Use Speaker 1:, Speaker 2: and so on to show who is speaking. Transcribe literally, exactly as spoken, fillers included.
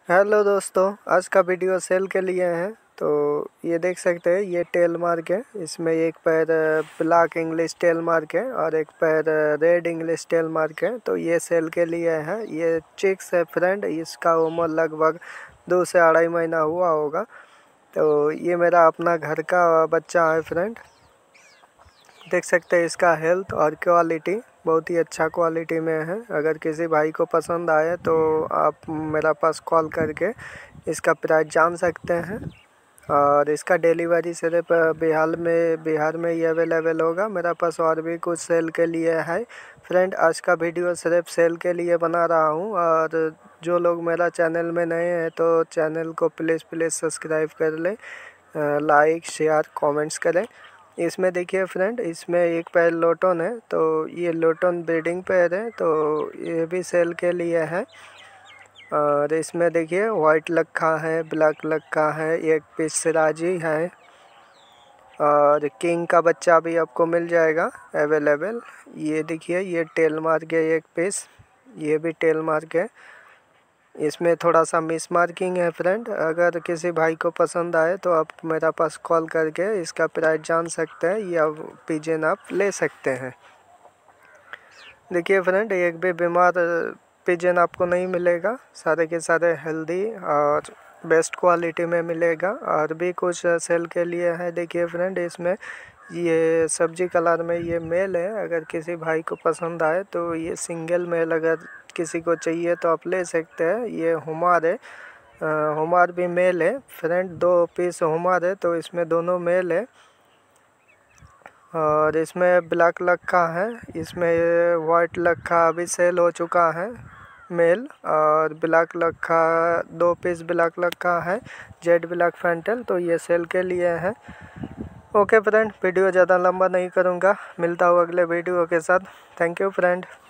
Speaker 1: Hello दोस्तों, आज का वीडियो सेल के लिए है। तो ये देख सकते हैं, ये टेल मार्क है। इसमें एक पैर ब्लैक इंग्लिश टेल मार्क है और एक पैर रेड इंग्लिश टेल मार्क है। तो ये सेल के लिए है। ये चिक्स है फ्रेंड। इसका उम्र लगभग दो से अढ़ाई महीना हुआ होगा। तो ये मेरा अपना घर का बच्चा है फ्रेंड। देख सकते हैं इसका हेल्थ और क्वालिटी बहुत ही अच्छा क्वालिटी में है। अगर किसी भाई को पसंद आए तो आप मेरा पास कॉल करके इसका प्राइस जान सकते हैं। और इसका डिलीवरी सिर्फ बिहार में बिहार में ही अवेलेबल होगा। मेरा पास और भी कुछ सेल के लिए है फ्रेंड। आज का वीडियो सिर्फ सेल के लिए बना रहा हूँ। और जो लोग मेरा चैनल में नए हैं तो चैनल को प्लीज़ प्लीज़ सब्सक्राइब कर लें, लाइक शेयर कमेंट्स करें। इसमें देखिए फ्रेंड, इसमें एक पैर लोटन है। तो ये लोटन ब्रीडिंग पैर है, तो ये भी सेल के लिए है। और इसमें देखिए वाइट लक्खा है, ब्लैक लक्खा है, एक पीस सिराजी है और किंग का बच्चा भी आपको मिल जाएगा अवेलेबल। ये देखिए, ये टेल मार्क है एक पीस, ये भी टेल मार्क है। इसमें थोड़ा सा मिस मार्किंग है फ्रेंड। अगर किसी भाई को पसंद आए तो आप मेरा पास कॉल करके इसका प्राइस जान सकते हैं या पिजन आप ले सकते हैं। देखिए फ्रेंड, एक भी बीमार पिजन आपको नहीं मिलेगा। सारे के सारे हेल्दी और बेस्ट क्वालिटी में मिलेगा। और भी कुछ सेल के लिए है। देखिए फ्रेंड, इसमें ये सब्जी कलर में ये मेल है। अगर किसी भाई को पसंद आए तो ये सिंगल मेल अगर किसी को चाहिए तो आप ले सकते हैं। ये हुमार है, हुमार भी मेल है फ्रेंड। दो पीस हुमार है, तो इसमें दोनों मेल है। और इसमें ब्लैक लक्खा है, इसमें वाइट लक्खा अभी सेल हो चुका है मेल। और ब्लैक लक्खा दो पीस ब्लैक लक्खा है, जेड ब्लैक फैंटल। तो ये सेल के लिए है। ओके फ्रेंड, वीडियो ज़्यादा लंबा नहीं करूँगा। मिलता हूँ अगले वीडियो के साथ। Thank you friend.